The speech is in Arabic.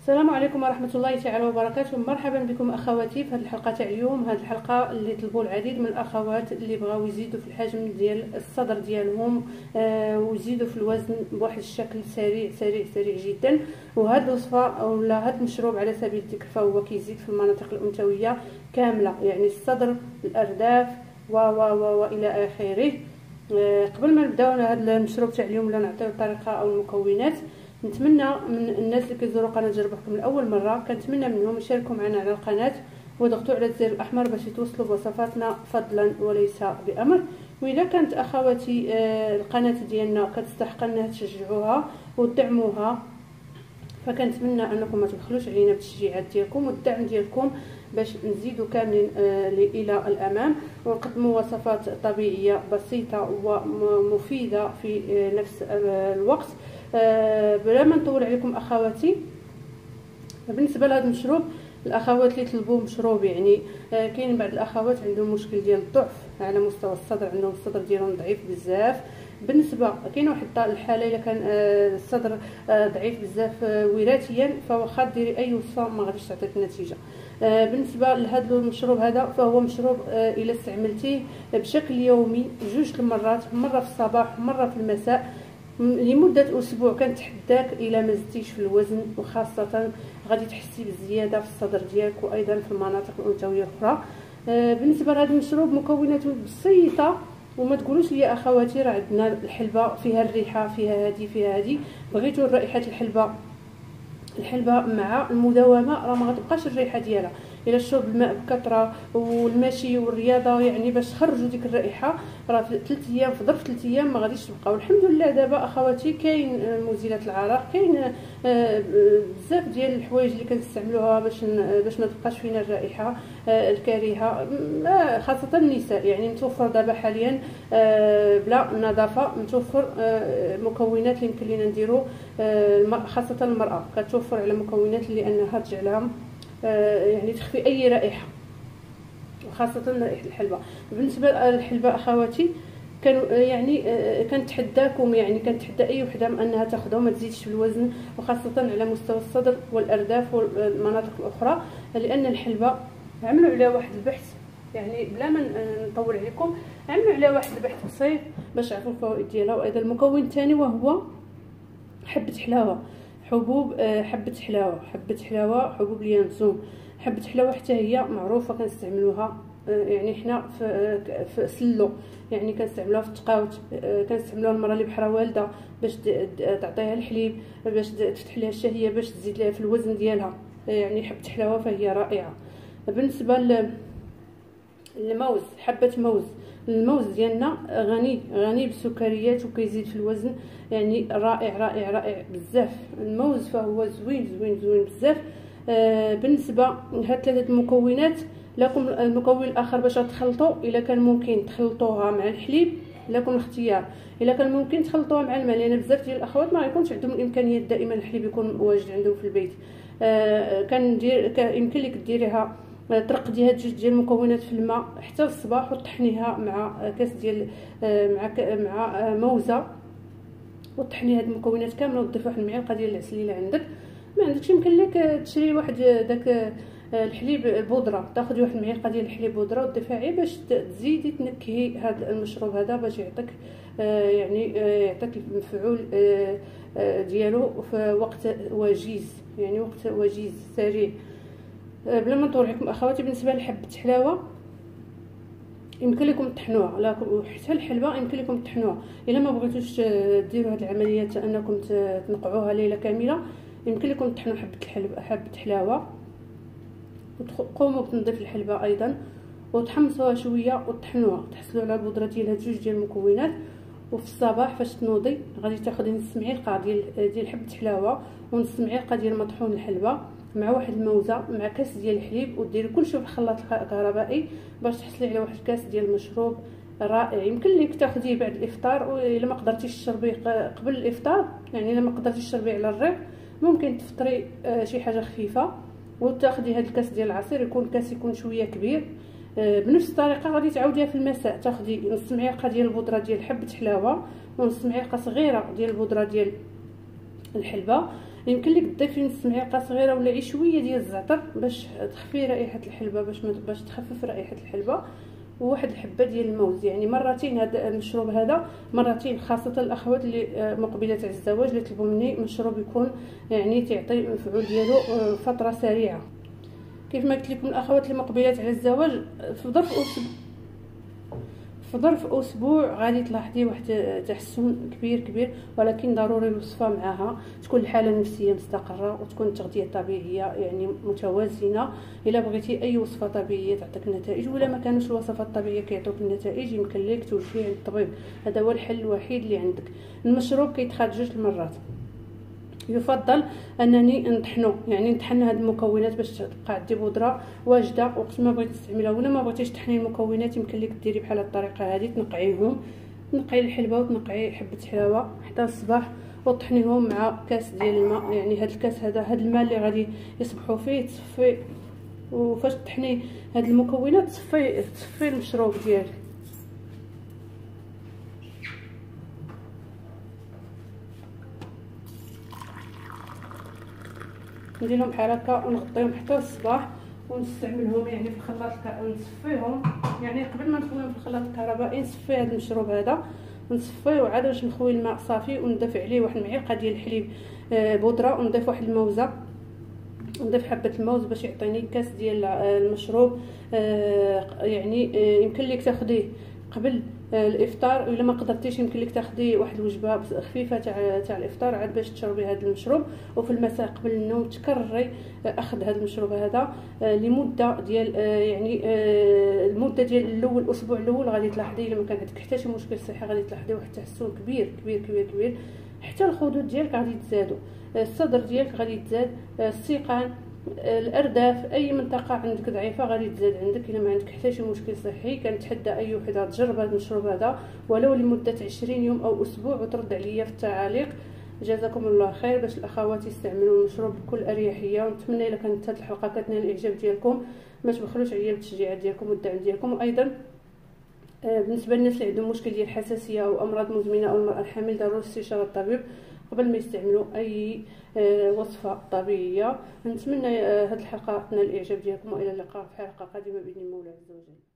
السلام عليكم ورحمه الله تعالى وبركاته. مرحبا بكم اخواتي في هذه الحلقه تاع اليوم. هذه الحلقه اللي طلبوا العديد من الاخوات اللي بغاو يزيدوا في الحجم ديال الصدر ديالهم ويزيدوا في الوزن بواحد الشكل سريع سريع سريع جدا. وهذه الوصفه ولا هذا المشروب على سبيل الذكر فهو كيزيد في المناطق الانثويه كامله، يعني الصدر، الارداف والى اخره. قبل ما نبداو هذا المشروب تاع اليوم ولا نعطيو الطريقه او المكونات، نتمنى من الناس اللي كيزوروا قناه جرب حكم لاول مره، كنتمنى منهم يشاركوا معنا على القناه ويضغطوا على الزر الاحمر باش يتوصلوا بوصفاتنا فضلا وليس بامر. واذا كانت اخواتي القناه ديالنا كتستحق انها تشجعوها وتدعموها، فكنتمنى انكم ما تبخلوش علينا بالتشجيعات ديالكم والدعم ديالكم باش نزيدوا كاملين الى الامام ونقدموا وصفات طبيعيه بسيطه ومفيده في نفس الوقت. بلا ما نطول عليكم اخواتي، بالنسبه لهذا المشروب الاخوات اللي طلبوا مشروب، يعني كاين بعض الاخوات عندهم مشكل ديال الضعف على مستوى الصدر، عندهم الصدر ديالهم ضعيف بزاف. بالنسبه كاين واحد الحاله الا كان الصدر ضعيف بزاف وراثيا، فواخا ديري اي وصفه ما غاديش تعطيك النتيجه. بالنسبه لهذا المشروب هذا فهو مشروب الا استعملتيه بشكل يومي 2 المرات، مره في الصباح ومره في المساء لمده اسبوع، كنتحداك الى ما زدتيش في الوزن، وخاصه غادي تحسي بالزياده في الصدر ديالك وايضا في المناطق الانثويه الاخرى. بالنسبه لهذا المشروب مكوناته بسيطه، وما تقولوش لي اخواتي راه عندنا الحلبه فيها الريحه فيها هذه فيها هذه. بغيتوا رائحه الحلبه مع المداومه راه ما غتبقاش الريحه ديالها. الى شرب الماء بكثره والمشي والرياضه، يعني باش تخرجوا ديك الرائحه، راه في 3 ايام في ظرف 3 ايام ما غاديش تبقاو. الحمد لله دابا اخواتي كاين مزيلات العرق، كاين بزاف ديال الحوايج اللي كنستعملوها باش ما تبقاش فينا الرائحه الكريهه، خاصه النساء. يعني متوفر دابا حاليا بلا نظافه، متوفر مكونات اللي يمكن لينا نديرو، خاصه المراه كتوفر على مكونات اللي انها تجعلها يعني تخفي اي رائحه، وخاصه رائحه الحلبه. بالنسبه للحلبه اخواتي كانوا يعني كنتحداكم، يعني كنتحدى اي وحده انها تاخذها وما تزيدش في الوزن، وخاصه على مستوى الصدر والارداف والمناطق الاخرى، لان الحلبه عملوا عليها واحد البحث، يعني بلا ما نطول عليكم عملوا عليها واحد البحث بسيط باش تعرفوا الفوائد ديالها. وايضا المكون الثاني وهو حبه حلاوه، حبوب حبه حلاوه حبوب اليانسون. حبه حلاوه حتى هي معروفه كنستعملوها، يعني حنا في سلو، يعني كنستعملوها في التقاوت، كنستعملوها المراه اللي بحرها والده باش تعطيها الحليب، باش تفتح لها الشهيه، باش تزيد لها في الوزن ديالها. يعني حبه حلاوه فهي رائعه. بالنسبه للموز، حبه موز، الموز ديالنا غني بالسكريات وكيزيد في الوزن، يعني رائع رائع رائع بزاف. الموز فهو زوين زوين زوين بزاف. بالنسبه لهاد 3 المكونات، لكم المكون الاخر باش تخلطوا، الا كان ممكن تخلطوها مع الحليب لكم الاختيار، الا كان ممكن تخلطوها مع الماء، لان بزاف ديال الاخوات ما يكونش عندهم الامكانيات دائما الحليب يكون واجد عندهم في البيت. يمكن لك ديريها ترقديها 2 ديال المكونات في الماء حتى الصباح، وطحنيها مع كاس ديال مع موزه، وطحني هاد المكونات كامله وتضيفي واحد المعلقه ديال العسل اللي عندك. ما عندكش يمكن لك تشري واحد داك الحليب البودره، تاخذي واحد المعلقه ديال الحليب بودره وتضيفيها غير باش تزيدي تنكهي هذا المشروب هذا باش يعطيك يعني يعطيك المفعول ديالو في وقت وجيز، يعني وقت وجيز سريع. بلا ما نطول عليكم اخواتي، بالنسبه لحبه حلاوه يمكن لكم تطحنوها، حتى الحلبه يمكن لكم تطحنوها. الا ما بغيتوش ديروا هذه العمليه انكم تنقعوها ليله كامله، يمكن لكم تطحنوا حبه حلاوه وتقوموا بتنظيف الحلبه ايضا وتحمصوها شويه وتطحنوها، تحصلوا على البودره ديالها 2 ديال المكونات. وفي الصباح فاش تنوضي غادي تاخذي نص معلقه ديال حبه حلاوه ونص معلقه ديال مطحون الحلبه مع واحد الموزه مع كاس ديال الحليب، وديري كلشي في الخلاط الكهربائي باش تحصلي على واحد الكاس ديال المشروب رائع. يمكن لك تاخذيه بعد الافطار، والا ما قدرتيش تشربيه قبل الافطار، يعني الا ما قدرتيش تشربيه على الريق ممكن تفطري شي حاجه خفيفه وتاخذي هذا الكاس ديال العصير، يكون الكاس يكون شويه كبير. بنفس الطريقه غادي تعاوديها في المساء، تاخذي نص معلقه ديال البودره ديال حبه حلاوه ونص معلقه صغيره ديال البودره ديال الحلبه، يمكن لك تضيفي نص معلقه صغيره ولا شويه ديال الزعتر باش تخفي رائحه الحلبه، باش تخفف رائحه الحلبه، وواحد الحبه ديال الموز. يعني مرتين هذا المشروب هذا، مرتين، خاصه الاخوات اللي مقبلات على الزواج اللي طلبوا مني مشروب يكون يعني تعطي المفعول ديالو فتره سريعه. كيف ما قلت لكم الاخوات اللي مقبلات على الزواج، في ظرف اسبوع غادي تلاحظي واحد تحسن كبير، ولكن ضروري الوصفه معها تكون الحاله النفسيه مستقره، وتكون التغذيه طبيعيه يعني متوازنه. الا بغيتي اي وصفه طبيعيه تعطيك النتائج، ولا ما كانوش الوصفات الطبيعيه كيعطوك النتائج، يمكن لك توجهي عند الطبيب. هذا هو الحل الوحيد اللي عندك. المشروب كيتخاد 2 المرات. يفضل انني نطحنو، يعني نطحن هاد المكونات باش تبقى عندي بودره واجده وقت ما بغيتي تستعملها. ولا ما بغيتيش تطحني المكونات، يمكن لك ديري بحال الطريقه هذه، تنقعيهم، تنقعي الحلبه وتنقعي حبه حلاوه حتى الصباح، وطحنيهم مع كاس ديال الماء. يعني هاد الكاس هذا، هاد الماء اللي غادي يصبحوا فيه تصفي، وفاش تطحني هاد المكونات تصفي المشروب ديالك. نديرهم بحال هكا ونغطيهم حتى الصباح، ونستعملهم يعني في الخلاط نصفيهم. يعني قبل ما ندخلهم في الخلاط الكهربائي نصفي هذا المشروب هذا، نصفيه وعاد باش نخوي الماء صافي، ونضيف عليه واحد المعلقه ديال الحليب بودره، ونضيف واحد الموزه، نضيف حبه الموز باش يعطيني كاس ديال المشروب. يعني يمكن لك تاخديه قبل الافطار، الا ما قدرتيش يمكن لك تاخدي واحد الوجبه خفيفه تاع الافطار عاد باش تشربي هذا المشروب. وفي المساء قبل النوم تكرري اخذ هذا المشروب هذا لمده ديال يعني المده ديال الاول، الاسبوع الاول غادي تلاحظي الا ما كان عندك حتى شي مشكل صحي غادي تلاحظي واحد التحسن كبير. حتى الخدود ديالك غادي يتزادوا، الصدر ديالك غادي يتزاد، السيقان، الارداف، اي منطقه عندك ضعيفه غادي تزاد عندك. الا ما عندك حتى شي مشكل صحي كنتحدى اي وحده تجرب هذا المشروب هذا ولو لمده 20 يوم او اسبوع، وترد عليا في التعاليق. جزاكم الله خير. باش الاخوات يستعملوا المشروب بكل اريحيه. ونتمنى الا كانت هذه الحلقه كتنال الاعجاب ديالكم ما تبخلوش عليا بالتشجيعات ديالكم والدعم ديالكم. وايضا بالنسبه للناس اللي عندهم مشكل ديال الحساسيه او امراض مزمنه او المراه الحامل، ضروري استشاره الطبيب قبل ما يستعملوا اي وصفه طبيعيه. نتمنى هذه الحلقه تنال الاعجاب ديالكم، والى اللقاء في حلقه قادمه باذن الله عز وجل.